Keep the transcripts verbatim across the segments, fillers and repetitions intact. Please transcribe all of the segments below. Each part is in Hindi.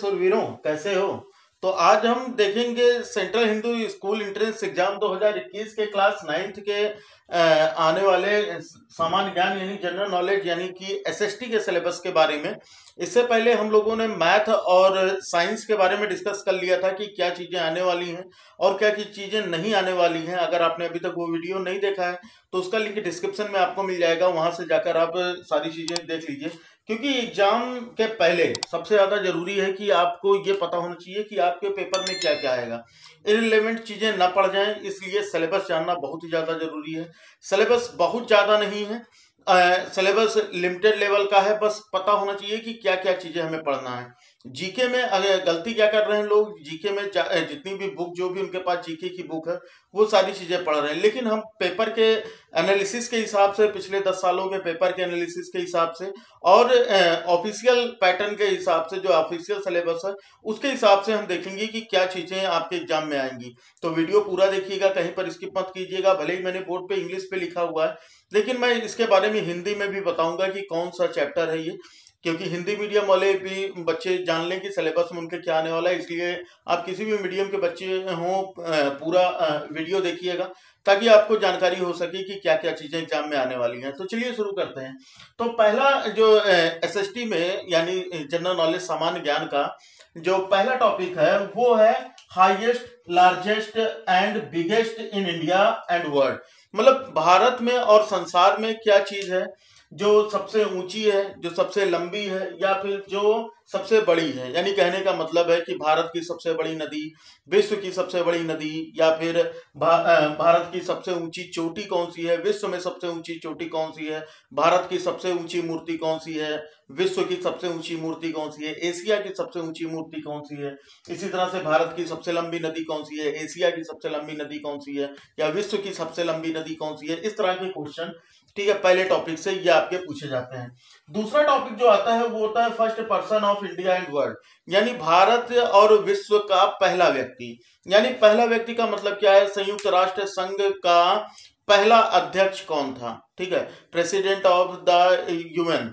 सुरवीरों, कैसे हो? तो आज हम देखेंगे central Hindu school entrance exam दो हज़ार इक्कीस के क्लास नाइन्थ के अ, आने वाले सामान्य ज्ञान यानी जनरल नॉलेज यानी कि एसएसटी के सिलेबस के बारे में। इससे पहले हम लोगों ने मैथ और साइंस के बारे में डिस्कस कर लिया था कि क्या चीज़ें आने वाली हैं और क्या क्या चीज़ें नहीं आने वाली हैं। अगर आपने अभी तक वो वीडियो नहीं देखा है तो उसका लिंक डिस्क्रिप्शन में आपको मिल जाएगा, वहां से जाकर आप सारी चीज़ें देख लीजिए। क्योंकि एग्जाम के पहले सबसे ज्यादा जरूरी है कि आपको ये पता होना चाहिए कि आपके पेपर में क्या क्या आएगा, इररिलेवेंट चीजें ना पड़ जाएं, इसलिए सिलेबस जानना बहुत ही ज्यादा जरूरी है। सिलेबस बहुत ज्यादा नहीं है, सिलेबस लिमिटेड लेवल का है, बस पता होना चाहिए कि क्या क्या चीजें हमें पढ़ना है। जीके में अगर गलती क्या कर रहे हैं लोग, जीके में जितनी भी बुक जो भी उनके पास जीके की बुक है वो सारी चीजें पढ़ रहे हैं, लेकिन हम पेपर के एनालिसिस के हिसाब से, पिछले दस सालों के पेपर के एनालिसिस के हिसाब से और ऑफिशियल पैटर्न के हिसाब से, जो ऑफिशियल सिलेबस है उसके हिसाब से हम देखेंगे कि क्या चीजें आपके एग्जाम में आएंगी। तो वीडियो पूरा देखिएगा, कहीं पर स्किप मत कीजिएगा। भले ही मैंने बोर्ड पे इंग्लिश पे लिखा हुआ है, लेकिन मैं इसके बारे में हिंदी में भी बताऊंगा कि कौन सा चैप्टर है ये, क्योंकि हिंदी मीडियम वाले भी बच्चे जान लें कि सिलेबस में उनके क्या आने वाला है। इसलिए आप किसी भी मीडियम के बच्चे हों, पूरा वीडियो देखिएगा ताकि आपको जानकारी हो सके कि क्या क्या चीजें एग्जाम में आने वाली हैं। तो चलिए शुरू करते हैं। तो पहला जो एसएसटी में यानी जनरल नॉलेज सामान्य ज्ञान का जो पहला टॉपिक है वो है highest, largest and biggest in India and world. मतलब भारत में और संसार में क्या चीज है जो सबसे ऊंची है, जो सबसे लंबी है, या फिर जो सबसे बड़ी है। यानी कहने का मतलब है कि भारत की सबसे बड़ी नदी, विश्व की सबसे बड़ी नदी, या फिर भा, भारत की सबसे ऊंची चोटी कौन सी है, विश्व में सबसे ऊंची चोटी कौन सी है, भारत की सबसे ऊंची मूर्ति कौन सी है, विश्व की सबसे ऊंची मूर्ति कौन सी है, एशिया की सबसे ऊंची मूर्ति कौन सी है, इसी तरह से भारत की सबसे लंबी नदी कौन सी है, एशिया की सबसे लंबी नदी कौन सी है, या विश्व की सबसे लंबी नदी कौन सी है। इस तरह के क्वेश्चन, ठीक है, पहले टॉपिक से ये आपके पूछे जाते हैं। दूसरा टॉपिक जो आता है वो होता है first person of India and world, यानी भारत और विश्व का पहला व्यक्ति। यानी पहला व्यक्ति का मतलब क्या है? संयुक्त राष्ट्र संघ का पहला अध्यक्ष कौन था? ठीक है, प्रेसिडेंट ऑफ द यूएन।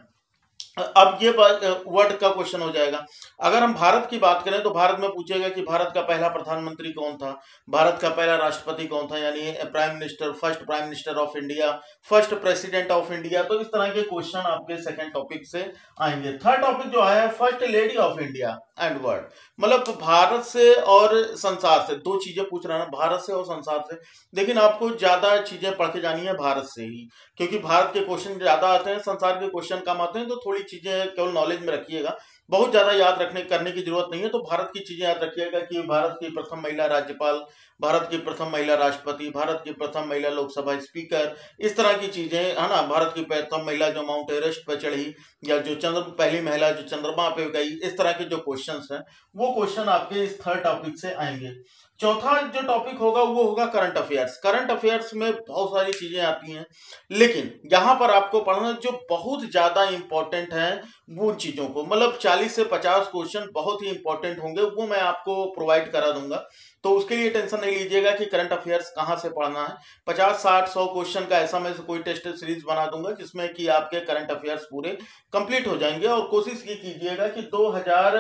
अब ये वर्ड का क्वेश्चन हो जाएगा। अगर हम भारत की बात करें तो भारत में पूछेगा कि भारत का पहला प्रधानमंत्री कौन था, भारत का पहला राष्ट्रपति कौन था, यानी prime minister, first prime minister of India, first president of India. तो इस तरह के क्वेश्चन आपके सेकंड टॉपिक से आएंगे। थर्ड टॉपिक जो आया है first lady of India and world, मतलब भारत से और संसार से, दो चीजें पूछ रहा है, भारत से और संसार से। लेकिन आपको ज्यादा चीजें पढ़ के जानी है भारत से ही, क्योंकि भारत के क्वेश्चन ज्यादा आते हैं, संसार के क्वेश्चन कम आते हैं। तो थोड़ी चीजें केवल नॉलेज में रखिएगा, बहुत ज्यादा याद रखने करने की जरूरत नहीं है। तो भारत की चीजें याद रखिएगा कि भारत की प्रथम महिला राज्यपाल, भारत की प्रथम महिला राष्ट्रपति, भारत की प्रथम महिला लोकसभा स्पीकर, इस तरह की चीजें है ना। भारत की प्रथम महिला जो माउंट एवरेस्ट पर चढ़ी, या जो चंद्र पहली महिला जो चंद्रमा पे गई, इस तरह के जो क्वेश्चंस हैं वो क्वेश्चन आपके इस थर्ड टॉपिक से आएंगे। चौथा जो टॉपिक होगा वो होगा करंट अफेयर्स। करंट अफेयर्स में बहुत सारी चीजें आती हैं, लेकिन यहाँ पर आपको पढ़ना जो बहुत ज्यादा इंपॉर्टेंट है वो चीजों को, मतलब चालीस से पचास क्वेश्चन बहुत ही इंपॉर्टेंट होंगे, वो मैं आपको प्रोवाइड करा दूंगा। तो उसके लिए टेंशन नहीं लीजिएगा कि करंट अफेयर्स कहाँ से पढ़ना है। पचास साठ सौ क्वेश्चन का ऐसा मैं कोई टेस्ट सीरीज बना दूंगा जिसमें कि आपके करंट अफेयर्स पूरे कंप्लीट हो जाएंगे। और कोशिश ये कीजिएगा कि दो हज़ार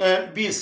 बीस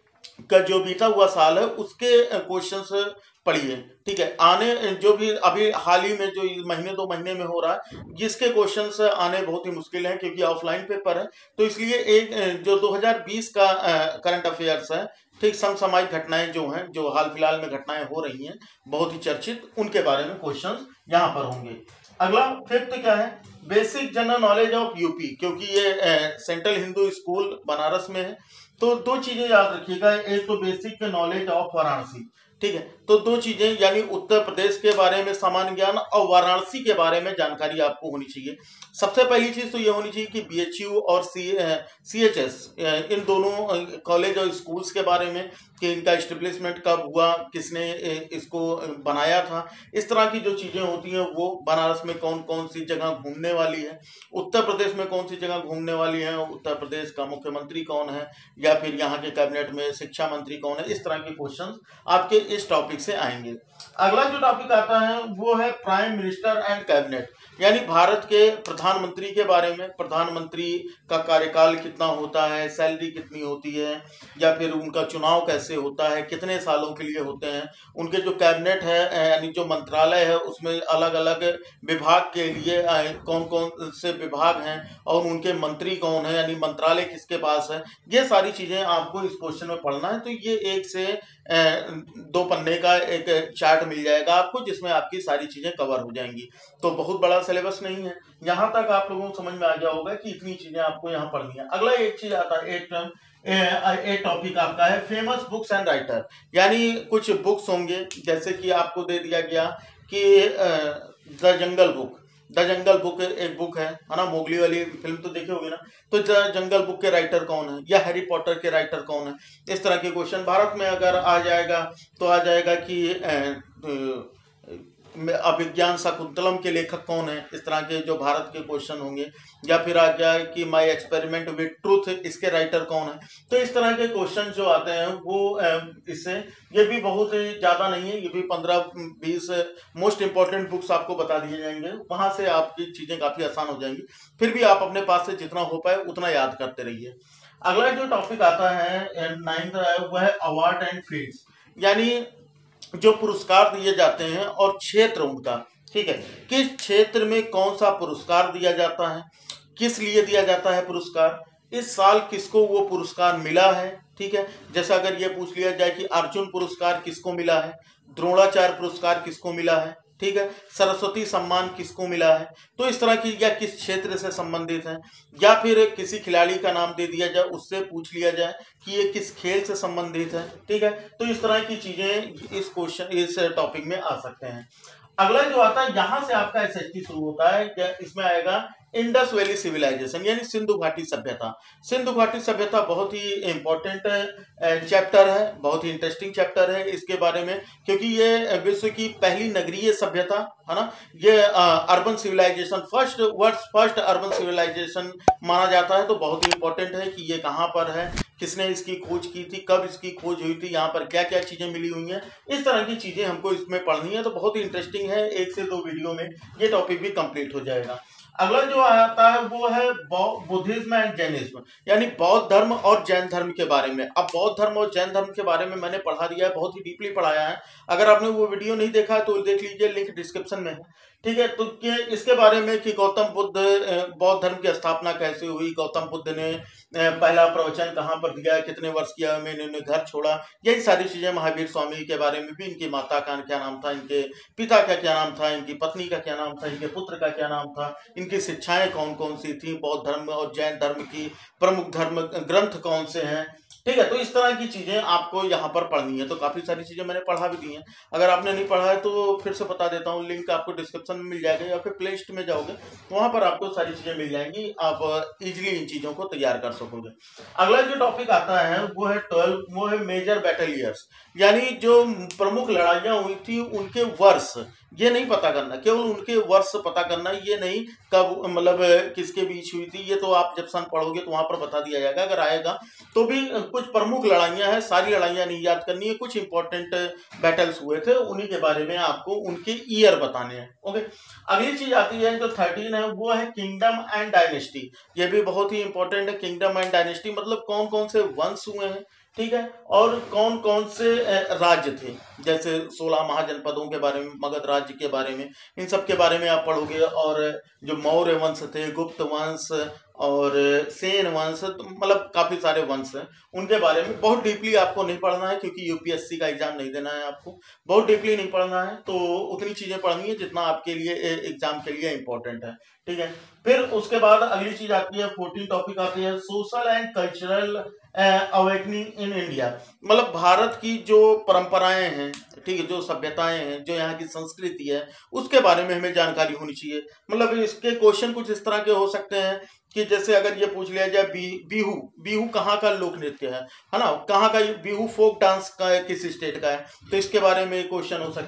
का जो बीता हुआ साल है उसके क्वेश्चंस पढ़िए, ठीक है। आने जो भी अभी हाल ही में जो महीने दो महीने में हो रहा है, जिसके क्वेश्चंस आने बहुत ही मुश्किल हैं क्योंकि ऑफलाइन पेपर है, तो इसलिए एक जो दो हज़ार बीस का करंट अफेयर्स है, ठीक, समसामयिक घटनाएं जो हैं, जो हाल फिलहाल में घटनाएं हो रही हैं बहुत ही चर्चित, उनके बारे में क्वेश्चंस यहाँ पर होंगे। अगला फिफ्थ क्या है? Basic general knowledge of UP, क्योंकि ये सेंट्रल हिंदू स्कूल बनारस में है। तो दो चीजें याद रखिएगा, एक तो बेसिक नॉलेज ऑफ वाराणसी, ठीक है। तो दो चीजें यानी उत्तर प्रदेश के बारे में सामान्य ज्ञान और वाराणसी के बारे में जानकारी आपको होनी चाहिए। सबसे पहली चीज तो ये होनी चाहिए कि बीएचयू और सी सी एच एस इन दोनों कॉलेज और स्कूल्स के बारे में, कि इनका एस्टेब्लिशमेंट कब हुआ, किसने इसको बनाया था, इस तरह की जो चीजें होती हैं वो, बनारस में कौन कौन सी जगह घूमने वाली है, उत्तर प्रदेश में कौन सी जगह घूमने वाली है, उत्तर प्रदेश का मुख्यमंत्री कौन है, या फिर यहाँ के कैबिनेट में शिक्षा मंत्री कौन है, इस तरह के क्वेश्चन आपके इस टॉपिक से आएंगे। अगला जो टॉपिक आता है वो है प्राइम मिनिस्टर एंड कैबिनेट, यानी भारत के प्रधानमंत्री के बारे में, प्रधानमंत्री का कार्यकाल कितना होता है, सैलरी कितनी होती है, या फिर उनका चुनाव कैसे होता है, कितने सालों के लिए होते हैं, उनके जो कैबिनेट है यानी जो मंत्रालय है उसमें अलग अलग विभाग के लिए कौन कौन से विभाग हैं और उनके मंत्री कौन है, यानी मंत्रालय किसके पास है, ये सारी चीज़ें आपको इस क्वेश्चन में पढ़ना है। तो ये एक से दो पन्ने का एक चार्ट मिल जाएगा आपको जिसमें आपकी सारी चीज़ें कवर हो जाएंगी। तो बहुत बड़ा सिलेबस नहीं है, यहाँ तक आप लोगों को समझ में आ गया होगा कि इतनी चीज़ें आपको यहाँ पढ़नी है। अगला एक चीज़ आता है, एक एक टॉपिक आपका है फेमस बुक्स एंड राइटर, यानी कुछ बुक्स होंगे जैसे कि आपको दे दिया गया कि the jungle book, the jungle book एक बुक है है ना, मोगली वाली फिल्म तो देखे होगी ना, तो द जंगल बुक के राइटर कौन है, या हैरी पॉटर के राइटर कौन है, इस तरह के क्वेश्चन भारत में अगर आ जाएगा तो आ जाएगा कि अभिज्ञान शाकुंतलम के लेखक कौन है, इस तरह के जो भारत के क्वेश्चन होंगे, या फिर आ जाए कि माय एक्सपेरिमेंट विद ट्रूथ, इसके राइटर कौन है। तो इस तरह के क्वेश्चन जो आते हैं वो इससे, ये भी बहुत ज़्यादा नहीं है, ये भी पंद्रह बीस मोस्ट इंपॉर्टेंट बुक्स आपको बता दिए जाएंगे, वहाँ से आपकी चीज़ें काफ़ी आसान हो जाएंगी। फिर भी आप अपने पास से जितना हो पाए उतना याद करते रहिए। अगला जो टॉपिक आता है नाइन्थ वह है अवार्ड एंड फील्ड्स, यानी जो पुरस्कार दिए जाते हैं और क्षेत्र उनका, ठीक है, किस क्षेत्र में कौन सा पुरस्कार दिया जाता है, किस लिए दिया जाता है पुरस्कार, इस साल किसको वो पुरस्कार मिला है, ठीक है। जैसा अगर ये पूछ लिया जाए कि अर्जुन पुरस्कार किसको मिला है, द्रोणाचार्य पुरस्कार किसको मिला है, ठीक है, सरस्वती सम्मान किसको मिला है, तो इस तरह की, या किस क्षेत्र से संबंधित है, या फिर किसी खिलाड़ी का नाम दे दिया जाए, उससे पूछ लिया जाए कि ये किस खेल से संबंधित है, ठीक है। तो इस तरह की चीजें इस क्वेश्चन इस टॉपिक में आ सकते हैं। अगला जो आता है, यहां से आपका एसएसटी शुरू होता है, क्या इसमें आएगा इंडस वैली सिविलाइजेशन, यानी सिंधु घाटी सभ्यता। सिंधु घाटी सभ्यता बहुत ही इंपॉर्टेंट चैप्टर है, बहुत ही इंटरेस्टिंग चैप्टर है इसके बारे में, क्योंकि ये विश्व की पहली नगरीय सभ्यता है ना, ये urban civilisation, first world first urban civilisation माना जाता है। तो बहुत ही इंपॉर्टेंट है कि ये कहाँ पर है, किसने इसकी खोज की थी, कब इसकी खोज हुई थी, यहाँ पर क्या क्या चीजें मिली हुई हैं, इस तरह की चीजें हमको इसमें पढ़नी है। तो बहुत ही इंटरेस्टिंग है, एक से दो वीडियो में ये टॉपिक भी कंप्लीट हो जाएगा। अगला जो आता है वो है बुद्धिज्म एंड जैनिज्म, यानी बौद्ध धर्म और जैन धर्म के बारे में। अब बौद्ध धर्म और जैन धर्म के बारे में मैंने पढ़ा दिया है, बहुत ही डीपली पढ़ाया है। अगर आपने वो वीडियो नहीं देखा है तो देख लीजिए, लिंक डिस्क्रिप्शन में है, ठीक है। तो ये इसके बारे में कि गौतम बुद्ध, बौद्ध धर्म की स्थापना कैसे हुई, गौतम बुद्ध ने पहला प्रवचन कहाँ पर दिया, कितने वर्ष किया में इन्होंने घर छोड़ा, यही सारी चीजें। महावीर स्वामी के बारे में भी, इनकी माता का क्या नाम था, इनके पिता का क्या नाम था, इनकी पत्नी का क्या नाम था, इनके पुत्र का क्या नाम था, इनकी शिक्षाएं कौन कौन सी थी, बौद्ध धर्म और जैन धर्म की प्रमुख धर्म ग्रंथ कौन से हैं, ठीक है। तो इस तरह की चीजें आपको यहाँ पर पढ़नी है। तो काफी सारी चीजें मैंने पढ़ा भी दी हैं, अगर आपने नहीं पढ़ा है तो फिर से बता देता हूँ, लिंक आपको डिस्क्रिप्शन में मिल जाएगा, या फिर प्ले लिस्ट में जाओगे तो वहां पर आपको सारी चीजें मिल जाएंगी, आप इजीली इन चीजों को तैयार कर सकोगे। अगला जो टॉपिक आता है वो है ट्वेल्व, वो है मेजर बैटल ईयर्स, यानी जो प्रमुख लड़ाइयां हुई थी उनके वर्ष, ये नहीं पता करना, केवल उनके वर्ष पता करना, ये नहीं कब मतलब किसके बीच हुई थी, ये तो आप जब सन पढ़ोगे तो वहां पर बता दिया जाएगा, अगर आएगा तो भी। कुछ प्रमुख लड़ाइयां हैं, सारी लड़ाइयां नहीं याद करनी है, कुछ इंपॉर्टेंट बैटल्स हुए थे उन्हीं के बारे में आपको उनके ईयर बताने हैं, ओके। अगली चीज आती है जो थर्टीन है, वो है किंगडम एंड डायनेस्टी, ये भी बहुत ही इंपॉर्टेंट है। किंगडम एंड डायनेस्टी मतलब कौन कौन से वंश हुए हैं, ठीक है, और कौन कौन से राज्य थे, जैसे सोलह महाजनपदों के बारे में, मगध राज्य के बारे में, इन सब के बारे में आप पढ़ोगे। और जो मौर्य वंश थे, गुप्त वंश और सेन वंश, तो मतलब काफी सारे वंश हैं, उनके बारे में बहुत डीपली आपको नहीं पढ़ना है, क्योंकि यूपीएससी का एग्जाम नहीं देना है आपको, बहुत डीपली नहीं पढ़ना है। तो उतनी चीजें पढ़नी है जितना आपके लिए एग्जाम के लिए इंपॉर्टेंट है, ठीक है। फिर उसके बाद अगली चीज आती है, फोर्टीन टॉपिक आती है social and cultural awakening in India, मतलब भारत की जो परंपराएं हैं, ठीक है, जो सभ्यताएं हैं, जो यहाँ की संस्कृति है, उसके बारे में हमें जानकारी होनी चाहिए। मतलब इसके क्वेश्चन कुछ इस तरह के हो सकते हैं कि जैसे अगर ये पूछ लिया जाए बी, बिहू बिहू कहाँ का लोक नृत्य है है ना, कहाँ का बिहू फोक डांस का है, किस स्टेट का है, तो इसके बारे में क्वेश्चन हो सकते हैं।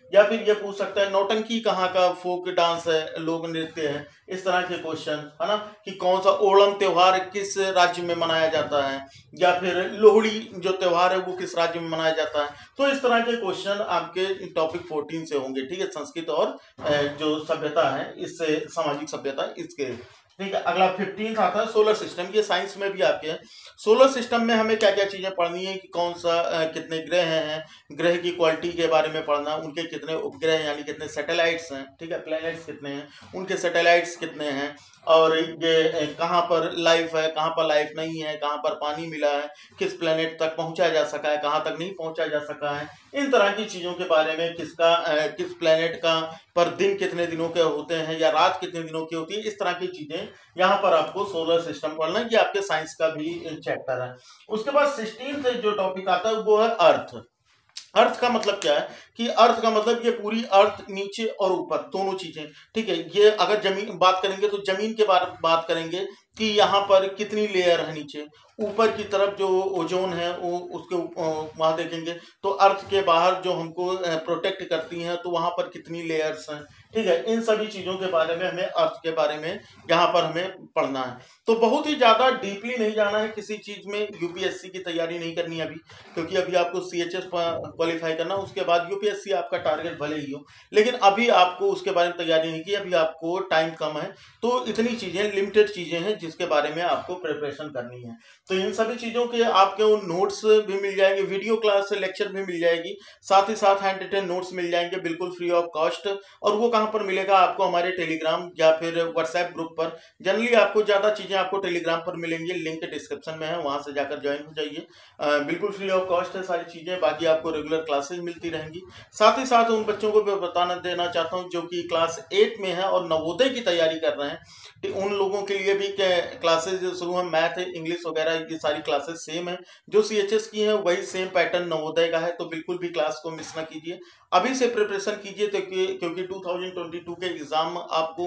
या फिर ये पूछ सकता है नौटंकी कहाँ का फोक डांस है, लोक नृत्य है, इस तरह के क्वेश्चन है ना, कि कौन सा ओणम त्योहार किस राज्य में मनाया जाता है, या फिर लोहड़ी जो त्योहार है वो किस राज्य में मनाया जाता है। तो इस तरह के क्वेश्चन आपके टॉपिक फोर्टीन से होंगे, ठीक है, संस्कृत और जो सभ्यता है, इससे सामाजिक सभ्यता इसके, ठीक है। अगला फिफ्टीन आता है सोलर सिस्टम, ये साइंस में भी आपके है। सोलर सिस्टम में हमें क्या क्या चीजें पढ़नी है कि कौन सा कितने ग्रह हैं, ग्रह की क्वालिटी के बारे में पढ़ना, उनके कितने उपग्रह यानी कितने सैटेलाइट्स हैं, ठीक है, प्लैनेट्स कितने हैं, उनके सैटेलाइट्स कितने हैं, और ये कहाँ पर लाइफ है, कहाँ पर लाइफ नहीं है, कहाँ पर पानी मिला है, किस प्लेनेट तक पहुंचा जा सका है, कहाँ तक नहीं पहुंचा जा सका है, इन तरह की चीजों के बारे में, किसका किस प्लेनेट का पर दिन कितने दिनों के होते हैं या रात कितने दिनों की होती है, इस तरह की चीजें यहाँ पर आपको सोलर सिस्टम पढ़ना है। ये आपके साइंस का भी चैप्टर है। उसके बाद सिक्सटीन जो टॉपिक आता है वो है अर्थ। अर्थ का मतलब क्या है कि अर्थ का मतलब ये पूरी अर्थ नीचे और ऊपर दोनों चीजें, ठीक है। ये अगर जमीन बात करेंगे तो जमीन के बारे में बात करेंगे कि यहाँ पर कितनी लेयर है नीचे, ऊपर की तरफ जो ओजोन है वो उसके वहां देखेंगे तो अर्थ के बाहर जो हमको प्रोटेक्ट करती हैं तो वहां पर कितनी लेयर्स हैं, ठीक है। इन सभी चीजों के बारे में हमें अर्थ के बारे में यहाँ पर हमें पढ़ना है। तो बहुत ही ज्यादा डीपली नहीं जाना है किसी चीज में, यूपीएससी की तैयारी नहीं करनी अभी, क्योंकि अभी आपको सीएचएस क्वालिफाई करना, उसके बाद यूपीएससी आपका टारगेट भले ही हो, लेकिन अभी आपको उसके बारे में तैयारी नहीं की, अभी आपको टाइम कम है। तो इतनी चीजें लिमिटेड चीजें हैं जिसके बारे में आपको प्रिपरेशन करनी है। तो इन सभी चीजों के आपके नोट्स भी मिल जाएंगे, वीडियो क्लास लेक्चर भी मिल जाएगी, साथ ही साथ हैंड रिटन नोट्स मिल जाएंगे बिल्कुल फ्री ऑफ कॉस्ट। और वो कहाँ पर मिलेगा आपको, हमारे टेलीग्राम या फिर व्हाट्सएप ग्रुप पर। जनरली आपको ज्यादा चीजें आपको टेलीग्राम पर मिलेंगी, लिंक डिस्क्रिप्शन में है, वहां से जाकर ज्वाइन हो जाइए। बिल्कुल फ्री ऑफ कॉस्ट है सारी चीजें, बाकी आपको रेगुलर क्लासेस मिलती रहेंगी। साथ ही साथ उन बच्चों को भी बताना देना चाहता हूँ जो कि क्लास एट में है और नवोदय की तैयारी कर रहे हैं, उन लोगों के लिए भी क्लासेस जो शुरू है, मैथ इंग्लिश वगैरह ये सारी क्लासेस सेम है, जो सीएचएस की है वही सेम पैटर्न नवोदय का है। तो बिल्कुल भी क्लास को मिस ना कीजिए, अभी से प्रिपरेशन कीजिए, तो क्योंकि टू थाउजेंड ट्वेंटी टू के एग्जाम आपको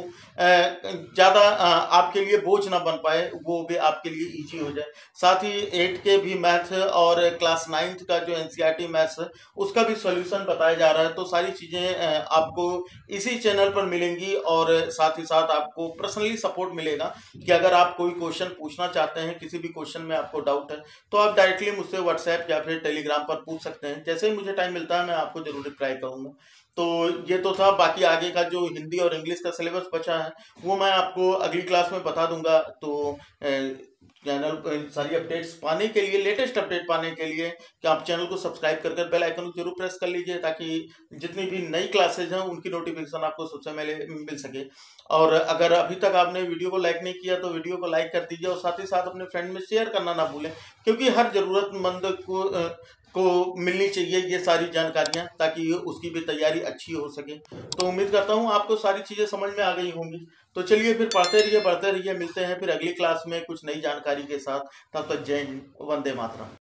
ज़्यादा आपके लिए बोझ ना बन पाए, वो भी आपके लिए इजी हो जाए। साथ ही एट के भी मैथ और क्लास नाइन्थ का जो एनसीईआरटी मैथ्स है उसका भी सॉल्यूशन बताया जा रहा है। तो सारी चीज़ें आपको इसी चैनल पर मिलेंगी, और साथ ही साथ आपको पर्सनली सपोर्ट मिलेगा कि अगर आप कोई क्वेश्चन पूछना चाहते हैं, किसी भी क्वेश्चन में आपको डाउट है, तो आप डायरेक्टली मुझसे व्हाट्सएप या फिर टेलीग्राम पर पूछ सकते हैं। जैसे ही मुझे टाइम मिलता है मैं आपको जरूर रिप्लाई करूंगा। तो ये तो था, बाकी आगे का जो हिंदी और इंग्लिश का सिलेबस बचा है वो मैं आपको अगली क्लास में बता दूंगा। तो चैनल सारी अपडेट्स पाने के लिए, लेटेस्ट अपडेट पाने के लिए, कि आप चैनल को सब्सक्राइब कर कर बेल आइकन को जरूर प्रेस कर लीजिए, ताकि जितनी भी नई क्लासेज हैं उनकी नोटिफिकेशन आपको सबसे पहले मिल सके। और अगर अभी तक आपने वीडियो को लाइक नहीं किया तो वीडियो को लाइक कर दीजिए, और साथ ही साथ अपने फ्रेंड में शेयर करना ना भूलें, क्योंकि हर जरूरतमंद को को मिलनी चाहिए ये सारी जानकारियां, ताकि उसकी भी तैयारी अच्छी हो सके। तो उम्मीद करता हूँ आपको सारी चीज़ें समझ में आ गई होंगी। तो चलिए फिर पढ़ते रहिए, बढ़ते रहिए, मिलते हैं फिर अगली क्लास में कुछ नई जानकारी के साथ। तब तक जय हिंद, वंदे मातरम।